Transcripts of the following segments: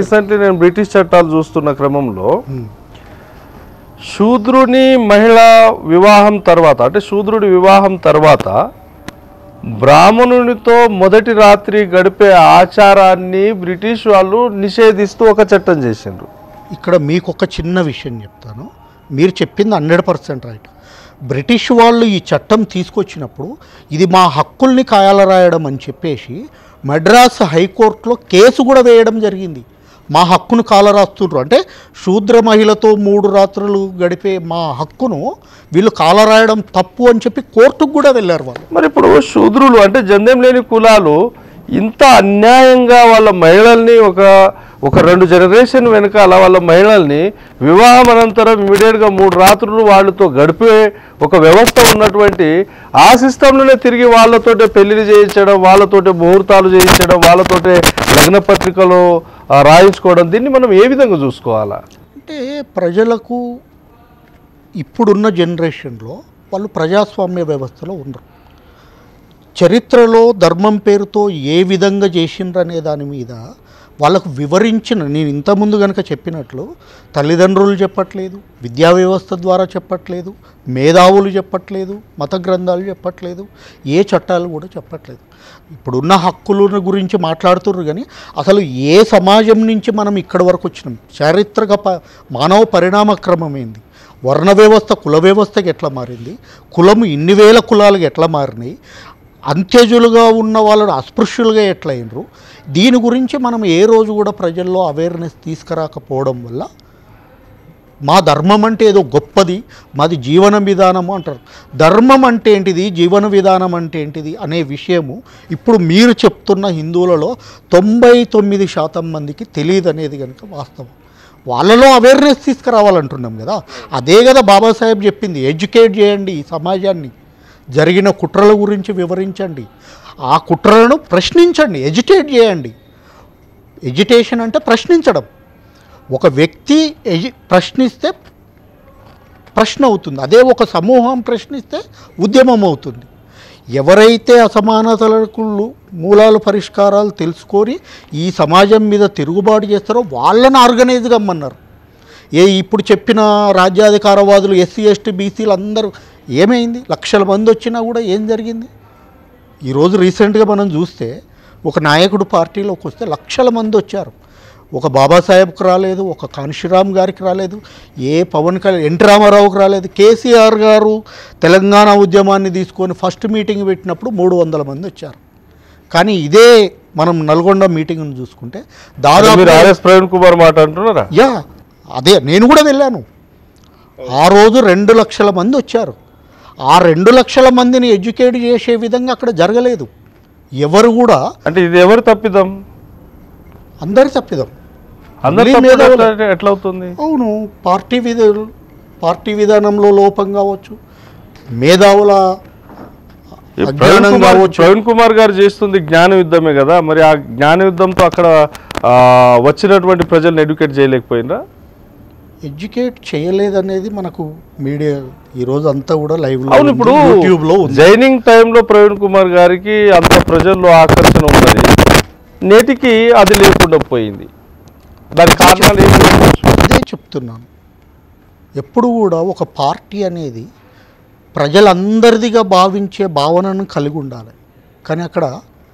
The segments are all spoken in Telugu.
రీసెంట్లీ నేను బ్రిటిష్ చట్టాలు చూస్తున్న క్రమంలో శూద్రుని మహిళా వివాహం తర్వాత అంటే శూద్రుడి వివాహం తర్వాత బ్రాహ్మణునితో మొదటి రాత్రి గడిపే ఆచారాన్ని బ్రిటిష్ వాళ్ళు నిషేధిస్తూ ఒక చట్టం చేసిండ్రు. ఇక్కడ మీకు ఒక చిన్న విషయం చెప్తాను. మీరు చెప్పింది 100% రైట్. బ్రిటిష్ వాళ్ళు ఈ చట్టం తీసుకొచ్చినప్పుడు ఇది మా హక్కుల్ని కాయలరాయడం అని చెప్పేసి మద్రాస్ హైకోర్టులో కేసు కూడా వేయడం జరిగింది. మా హక్కును కాలరాస్తున్నారు అంటే శూద్ర మహిళతో 3 రాత్రులు గడిపే మా హక్కును వీళ్ళు కాలరాయడం తప్పు అని చెప్పి కోర్టుకు కూడా వెళ్ళారు వాళ్ళు. మరి ఇప్పుడు శూద్రులు అంటే జంధ్యం లేని కులాలు ఇంత అన్యాయంగా వాళ్ళ మహిళల్ని ఒక 2 జనరేషన్ వెనకాల వాళ్ళ మహిళల్ని వివాహం అనంతరం ఇమీడియట్గా 3 రాత్రులు వాళ్ళతో గడిపే ఒక వ్యవస్థ ఉన్నటువంటి ఆ సిస్టంలోనే తిరిగి వాళ్ళతోటే పెళ్లిళ్ళు చేయించడం, వాళ్ళతోటే ముహూర్తాలు చేయించడం, వాళ్ళతోటే లగ్న పత్రికలు రాయించుకోవడం, దీన్ని మనం ఏ విధంగా చూసుకోవాలా? అంటే ప్రజలకు ఇప్పుడున్న జనరేషన్లో వాళ్ళు ప్రజాస్వామ్య వ్యవస్థలో ఉండరు. చరిత్రలో ధర్మం పేరుతో ఏ విధంగా చేసిండ్రనే దాని మీద వాళ్ళకు వివరించిన, నేను ఇంతకుముందు కనుక చెప్పినట్లు తల్లిదండ్రులు చెప్పట్లేదు, విద్యా వ్యవస్థ ద్వారా చెప్పట్లేదు, మేధావులు చెప్పట్లేదు, మత గ్రంథాలు చెప్పట్లేదు, ఏ చట్టాలు కూడా చెప్పట్లేదు. ఇప్పుడున్న హక్కుల గురించి మాట్లాడుతున్నారు కానీ అసలు ఏ సమాజం నుంచి మనం ఇక్కడి వరకు వచ్చినాం, చారిత్రక మానవ పరిణామ క్రమం ఏంది, వర్ణ వ్యవస్థ కుల వ్యవస్థకి ఎట్లా మారింది, కులము ఇన్ని వేల కులాలుగా ఎట్లా మారినాయి, అంత్యజులుగా ఉన్న వాళ్ళని అస్పృశ్యులుగా ఎట్లయినరు, దీని గురించి మనం ఏ రోజు కూడా ప్రజల్లో అవేర్నెస్ తీసుకురాకపోవడం వల్ల మా ధర్మం అంటే ఏదో గొప్పది, మాది జీవన విధానము అంటారు. ధర్మం అంటే ఏంటిది, జీవన విధానం అంటే ఏంటిది అనే విషయము ఇప్పుడు మీరు చెప్తున్న హిందువులలో 99% మందికి తెలియదు అనేది కనుక వాస్తవం. వాళ్ళలో అవేర్నెస్ తీసుకురావాలంటున్నాం కదా. అదే కదా బాబాసాహెబ్ చెప్పింది, ఎడ్యుకేట్ చేయండి ఈ సమాజాన్ని, జరిగిన కుట్రల గురించి వివరించండి, ఆ కుట్రలను ప్రశ్నించండి, ఎడ్యుకేట్ చేయండి. ఎడ్యుటేషన్ అంటే ప్రశ్నించడం. ఒక వ్యక్తి ప్రశ్నిస్తే ప్రశ్న అవుతుంది, అదే ఒక సమూహం ప్రశ్నిస్తే ఉద్యమం అవుతుంది. ఎవరైతే అసమానతలకు మూలాలు పరిష్కారాలు తెలుసుకొని ఈ సమాజం మీద తిరుగుబాటు చేస్తారో వాళ్ళని ఆర్గనైజ్ కమ్మన్నారు. ఇప్పుడు చెప్పిన రాజ్యాధికారవాదులు ఎస్సీ ఎస్టీ బీసీలు అందరూ ఏమైంది, లక్షల మంది వచ్చినా కూడా ఏం జరిగింది? ఈరోజు రీసెంట్గా మనం చూస్తే ఒక నాయకుడు పార్టీలోకి వస్తే లక్షల మంది వచ్చారు. ఒక బాబాసాహెబ్కి రాలేదు, ఒక కాన్షీరామ్ గారికి రాలేదు, ఏ పవన్ కళ్యాణ్ ఎన్టీ రామారావుకి రాలేదు. కేసీఆర్ గారు తెలంగాణ ఉద్యమాన్ని తీసుకొని ఫస్ట్ మీటింగ్ పెట్టినప్పుడు 300 మంది వచ్చారు. కానీ ఇదే మనం నల్గొండ మీటింగ్ను చూసుకుంటే దాదాపు ప్రవీణ్ కుమార్ మాట అంటున్నారా? అదే నేను కూడా వెళ్ళాను. ఆ రోజు 2 లక్షల మంది వచ్చారు. ఆ 2 లక్షల మందిని ఎడ్యుకేట్ చేసే విధంగా అక్కడ జరగలేదు. ఎవరు కూడా అంటే ఇది ఎవరు తప్పిదం? అందరి తప్పిదం. ఎట్లా అవుతుంది? అవును, పార్టీ విధానంలో లోపం కావచ్చు, మేధావుల ప్రవీణ్ కుమార్ గారు చేస్తుంది జ్ఞాన యుద్ధమే కదా. మరి ఆ జ్ఞాన యుద్ధంతో అక్కడ వచ్చినటువంటి ప్రజల్ని ఎడ్యుకేట్ చేయలేకపోయినరా? ఎడ్యుకేట్ చేయలేదనేది మనకు మీడియా ఈరోజు అంతా కూడా లైవ్లో. అవును, ఇప్పుడు యూట్యూబ్లో జైనింగ్ టైంలో ప్రవీణ్ కుమార్ గారికి అంత ప్రజల్లో ఆకర్షణ ఉన్నది, నేటికి అది లేకుండా పోయింది. దాని కారణాలు ఏంటి? అదే చెప్తున్నాను. ఎప్పుడు కూడా ఒక పార్టీ అనేది ప్రజలందరిదిగా భావించే భావనను కలిగి ఉండాలి. కానీ అక్కడ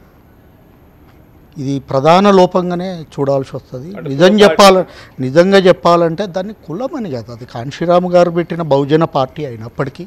ఇది ప్రధాన లోపంగానే చూడాల్సి వస్తుంది. నిజంగా చెప్పాలంటే దాన్ని కులమని కాదు, అది కాన్షీరామ్ గారు పెట్టిన బహుజన పార్టీ అయినప్పటికీ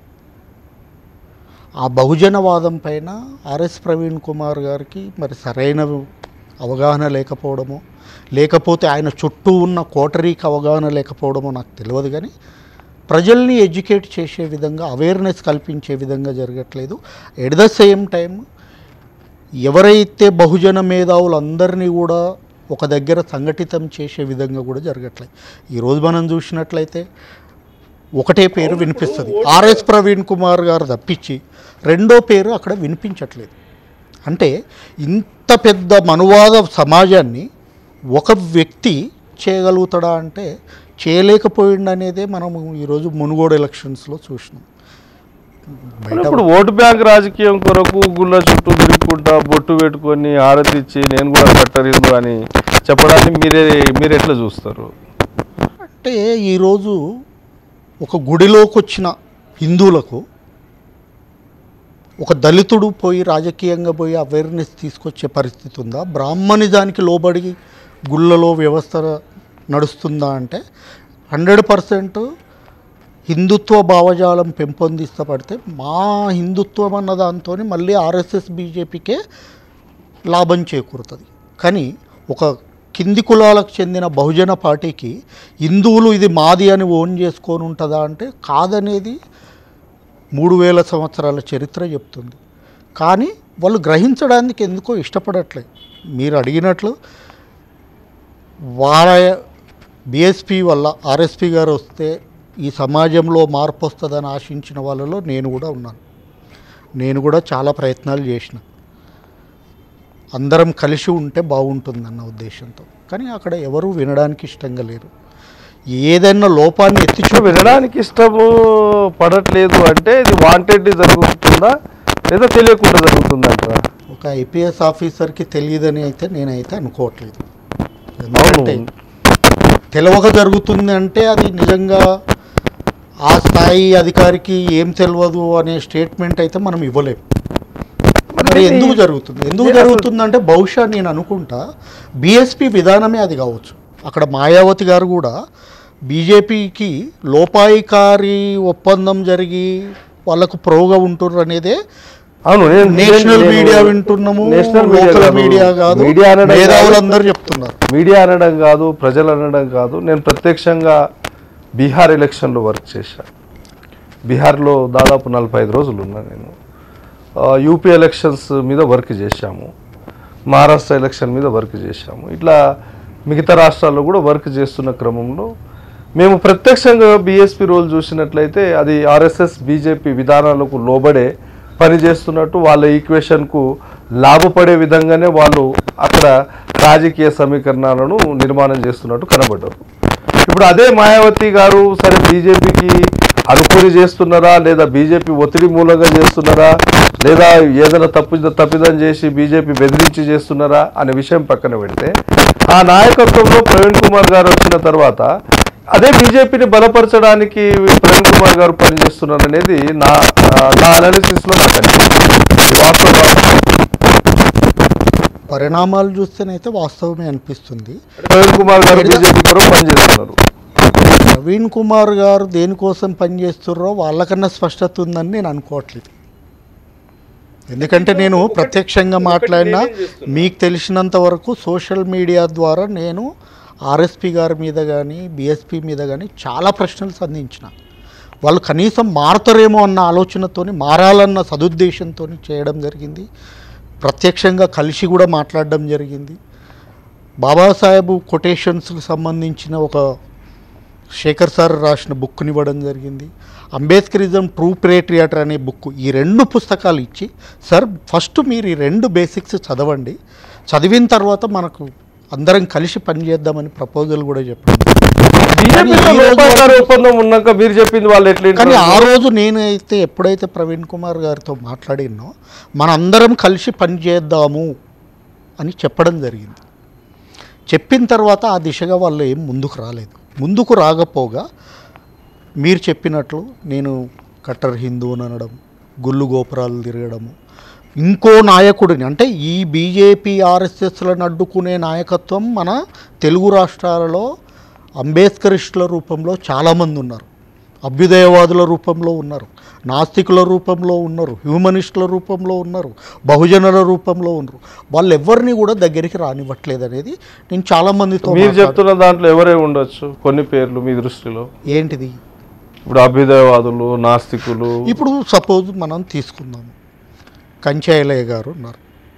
ఆ బహుజనవాదం పైన ఆర్ఎస్ ప్రవీణ్ కుమార్ గారికి మరి సరైన అవగాహన లేకపోవడమో, లేకపోతే ఆయన చుట్టూ ఉన్న కోటరీకి అవగాహన లేకపోవడమో నాకు తెలియదు. కానీ ప్రజల్ని ఎడ్యుకేట్ చేసే విధంగా, అవేర్నెస్ కల్పించే విధంగా జరగట్లేదు. ఎట్ ద సేమ్ టైం ఎవరైతే బహుజన మేధావులందరినీ కూడా ఒక దగ్గర సంఘటితం చేసే విధంగా కూడా జరగట్లేదు. ఈరోజు మనం చూసినట్లయితే ఒకటే పేరు వినిపిస్తుంది, ఆర్ఎస్ ప్రవీణ్ కుమార్ గారు తప్పించి రెండో పేరు అక్కడ వినిపించట్లేదు. అంటే ఇంత పెద్ద మనువాద సమాజాన్ని ఒక వ్యక్తి చేయగలుగుతాడా అంటే చేయలేకపోయిందనేదే మనం ఈరోజు మునుగోడు ఎలక్షన్స్లో చూసినాం. ఇప్పుడు ఓటు బ్యాంక్ రాజకీయం కొరకు గుళ్ళ చుట్టూ తిరుగుకుంటా బొట్టు పెట్టుకొని హారతి ఇచ్చి నేను కూడా కట్టరిందు అని చెప్పడాన్ని మీరు ఎట్లా చూస్తారు? అంటే ఈరోజు ఒక గుడిలోకి వచ్చిన హిందువులకు ఒక దళితుడు పోయి రాజకీయంగా పోయి అవేర్నెస్ తీసుకొచ్చే పరిస్థితి ఉందా? బ్రాహ్మణిజానికి లోబడి గుళ్ళలో వ్యవస్థ నడుస్తుందా అంటే 100% హిందుత్వ భావజాలం పెంపొందిస్తపడితే మా హిందుత్వం అన్న దాంతో మళ్ళీ ఆర్ఎస్ఎస్ బీజేపీకే లాభం చేకూరుతుంది. కానీ ఒక కింది కులాలకు చెందిన బహుజన పార్టీకి హిందువులు ఇది మాది అని ఓన్ చేసుకొని ఉంటుందా అంటే కాదనేది 3000 సంవత్సరాల చరిత్ర చెప్తుంది. కానీ వాళ్ళు గ్రహించడానికి ఎందుకో ఇష్టపడట్లేదు. మీరు అడిగినట్లు వాళ్ళ బీఎస్పీ వల్ల ఆర్ఎస్పీ గారు వస్తే ఈ సమాజంలో మార్పు వస్తుందని ఆశించిన వాళ్ళలో నేను కూడా ఉన్నాను. నేను కూడా చాలా ప్రయత్నాలు చేసిన, అందరం కలిసి ఉంటే బాగుంటుందన్న ఉద్దేశంతో. కానీ అక్కడ ఎవరు వినడానికి ఇష్టంగా లేరు. ఏదైనా లోపాన్ని ఎత్తి వినడానికి ఇష్టము పడట్లేదు అంటే ఇది వాంటెడ్ జరుగుతుందా లేదా తెలియకుండా జరుగుతుందంటారా? ఒక ఐపీఎస్ ఆఫీసర్కి తెలియదని అయితే నేనైతే అనుకోవట్లేదు. ఎందుకంటే తెలియక జరుగుతుంది అంటే అది నిజంగా ఆ స్థాయి అధికారికి ఏం తెలియదు అనే స్టేట్మెంట్ అయితే మనం ఇవ్వలేము. మరి ఎందుకు జరుగుతుందంటే బహుశా నేను అనుకుంటా బీఎస్పీ విధానమే అది కావచ్చు. అక్కడ మాయావతి గారు కూడా బీజేపీకి లోపాయికారి ఒప్పందం జరిగి వాళ్ళకు ప్రోగా ఉంటున్నారు అనేదే. అవును, నేషనల్ మీడియా వింటున్నాము, లోకల్ మీడియా కాదు, మేధావులందరూ చెప్తున్నారు. మీడియా అనడం కాదు, ప్రజలు అనడం కాదు. నేను ప్రత్యక్షంగా బీహార్ ఎలక్షన్లో వర్క్ చేశాను. బీహార్లో దాదాపు 45 రోజులు ఉన్నా నేను. యూపీ ఎలక్షన్స్ మీద వర్క్ చేశాము, మహారాష్ట్ర ఎలక్షన్ మీద వర్క్ చేశాము. ఇట్లా మిగతా రాష్ట్రాల్లో కూడా వర్క్ చేస్తున్న క్రమంలో మేము ప్రత్యక్షంగా బీఎస్పీ రోల్ చూసినట్లయితే అది ఆర్ఎస్ఎస్ బీజేపీ విధానాలకు లోబడే పనిచేస్తున్నట్టు, వాళ్ళ ఈక్వేషన్కు లాభపడే విధంగానే వాళ్ళు అక్కడ రాజకీయ సమీకరణాలను నిర్మాణం చేస్తున్నట్టు కనబడ్డారు. ఇప్పుడు అదే మాయావతి గారు సరే బీజేపీకి అనుకూలి చేస్తున్నారా లేదా బీజేపీ ఒత్తిడి మూలంగా చేస్తున్నారా లేదా ఏదైనా తప్పిదం చేసి బీజేపీ బెదిరించి చేస్తున్నారా అనే విషయం పక్కన పెడితే, ఆ నాయకత్వంలో ప్రవీణ్ కుమార్ గారు వచ్చిన తర్వాత అదే బీజేపీని బలపరచడానికి ప్రవీణ్ కుమార్ గారు పనిచేస్తున్నారు అనేది నా అనాలిసిస్లో నాకు అనిపిస్తుంది. పరిణామాలు చూస్తేనైతే వాస్తవమే అనిపిస్తుంది. ప్రవీణ్ కుమార్ గారు బీజేపీ కొరకు పనిచేస్తున్నారు. ప్రవీణ్ కుమార్ గారు దేనికోసం పనిచేస్తున్నారో వాళ్ళకన్నా స్పష్టత ఉందని నేను అనుకోవట్లేదు. ఎందుకంటే నేను ప్రత్యక్షంగా మాట్లాడినా మీకు తెలిసినంత వరకు సోషల్ మీడియా ద్వారా నేను ఆర్ఎస్పీ గారి మీద కానీ బీఎస్పీ మీద కానీ చాలా ప్రశ్నలు సంధించిన. వాళ్ళు కనీసం మారుతారేమో అన్న ఆలోచనతో, మారాలన్న సదుద్దేశంతో చేయడం జరిగింది. ప్రత్యక్షంగా కలిసి కూడా మాట్లాడడం జరిగింది. బాబాసాహెబ్ కొటేషన్స్కి సంబంధించిన ఒక శేఖర్ సార్ రాసిన బుక్ని ఇవ్వడం జరిగింది. అంబేద్కరిజం ట్రూ పేట్రియాటర్ అనే బుక్, ఈ 2 పుస్తకాలు ఇచ్చి సార్ ఫస్ట్ మీరు ఈ 2 బేసిక్స్ చదవండి, చదివిన తర్వాత మనకు అందరం కలిసి పనిచేద్దామని ప్రపోజల్ కూడా చెప్పాను. కానీ ఆ రోజు నేనైతే ఎప్పుడైతే ప్రవీణ్ కుమార్ గారితో మాట్లాడినో మనందరం కలిసి పనిచేద్దాము అని చెప్పడం జరిగింది. చెప్పిన తర్వాత ఆ దిశగా వాళ్ళు ఏం ముందుకు రాలేదు. ముందుకు రాకపోగా మీరు చెప్పినట్లు నేను కట్టర్ హిందువుని అనడం, గుళ్ళు గోపురాలు తిరగడము, ఇంకో నాయకుడిని అంటే ఈ బీజేపీ ఆర్ఎస్ఎస్లను అడ్డుకునే నాయకత్వం మన తెలుగు రాష్ట్రాలలో అంబేద్కరిస్టుల రూపంలో చాలామంది ఉన్నారు, అభ్యుదయవాదుల రూపంలో ఉన్నారు, నాస్తికుల రూపంలో ఉన్నారు, హ్యూమనిస్టుల రూపంలో ఉన్నారు, బహుజనుల రూపంలో ఉన్నారు. వాళ్ళు ఎవరిని కూడా దగ్గరికి రానివ్వట్లేదు అనేది నేను చాలామందితో. మీరు చెప్తున్న దాంట్లో ఎవరే ఉండొచ్చు కొన్ని పేర్లు మీ దృష్టిలో? ఏంటిది? ఇప్పుడు అభ్యుదయవాదులు, నాస్తికులు. ఇప్పుడు సపోజ్ మనం తీసుకుందాము, కంచాయలయ్య గారు ఉన్నారు,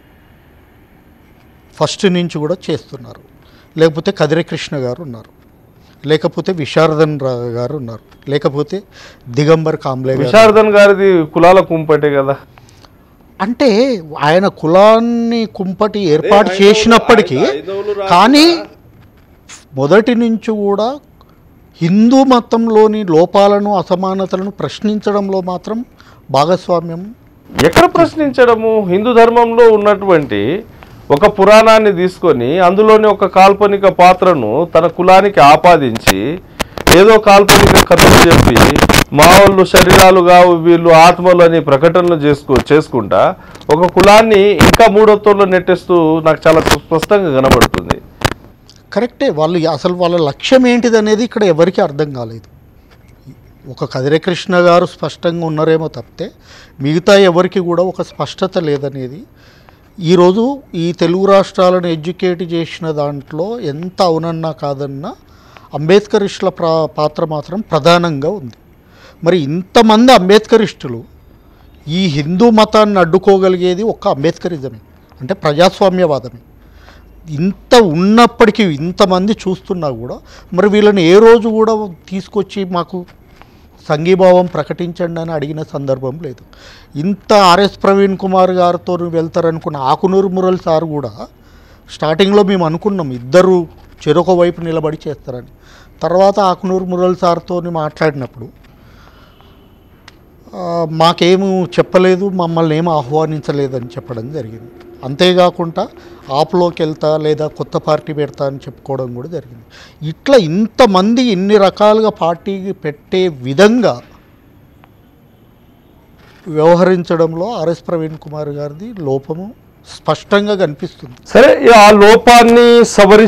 ఫస్ట్ నుంచి కూడా చేస్తున్నారు. లేకపోతే కదిరి కృష్ణ గారు ఉన్నారు, లేకపోతే విశారదన్ గారు ఉన్నారు, లేకపోతే దిగంబర్ కాంబ్లే గారు. విశారదన్ గారిది కులాల కుంపటే కదా. అంటే ఆయన కులాన్ని కుంపటి ఏర్పాటు చేసినప్పటికీ కానీ మొదటి నుంచి కూడా హిందూ మతంలోని లోపాలను, అసమానతలను ప్రశ్నించడంలో మాత్రం భాగస్వామ్యం. ఎక్కడ ప్రశ్నించడము? హిందూ ధర్మంలో ఉన్నటువంటి ఒక పురాణాన్ని తీసుకొని అందులోని ఒక కాల్పనిక పాత్రను తన కులానికి ఆపాదించి ఏదో కాల్పనిక కథలు చెప్పి మా వాళ్ళు శరీరాలు కావు వీళ్ళు ఆత్మలు అని ప్రకటనలు చేసుకుంటా ఒక కులాన్ని ఇంకా మూఢత్వంలో నెట్టేస్తూ నాకు చాలా స్పష్టంగా కనబడుతుంది. కరెక్టే. వాళ్ళు అసలు వాళ్ళ లక్ష్యం ఏంటిది అనేది ఇక్కడ ఎవరికి అర్థం కాలేదు. ఒక కదిరే కృష్ణ గారు స్పష్టంగా ఉన్నారేమో తప్పితే మిగతా ఎవరికి కూడా ఒక స్పష్టత లేదనేది ఈరోజు ఈ తెలుగు రాష్ట్రాలను ఎడ్యుకేట్ చేసిన దాంట్లో ఎంత అవునన్నా కాదన్నా అంబేద్కరిస్టుల పాత్ర మాత్రం ప్రధానంగా ఉంది. మరి ఇంతమంది అంబేద్కరిస్టులు ఈ హిందూ మతాన్ని అడ్డుకోగలిగేది ఒక్క అంబేద్కరిజమే, అంటే ప్రజాస్వామ్యవాదమే. ఇంత ఉన్నప్పటికీ ఇంతమంది చూస్తున్నా కూడా మరి వీళ్ళని ఏ రోజు కూడా తీసుకొచ్చి మాకు సంఘీభావం ప్రకటించండి అని అడిగిన సందర్భం లేదు. ఇంత ఆర్ఎస్ ప్రవీణ్ కుమార్ గారితో వెళ్తారనుకున్న ఆకునూరు మురళి సార్ కూడా స్టార్టింగ్లో మేము అనుకున్నాం ఇద్దరు చెరొక వైపు నిలబడి చేస్తారని. తర్వాత ఆకునూరు మురళి సార్తో మాట్లాడినప్పుడు మాకేమీ చెప్పలేదు, మమ్మల్ని ఏమీ ఆహ్వానించలేదని చెప్పడం జరిగింది. అంతేకాకుండా ఆప్లోకి వెళ్తా లేదా కొత్త పార్టీ పెడతా అని చెప్పుకోవడం కూడా జరిగింది. ఇట్లా ఇంతమంది ఇన్ని రకాలుగా పార్టీకి పెట్టే విధంగా వ్యవహరించడంలో ఆర్ఎస్ ప్రవీణ్ కుమార్ గారిది లోపము స్పష్టంగా కనిపిస్తుంది. సరే, ఆ లోపాన్ని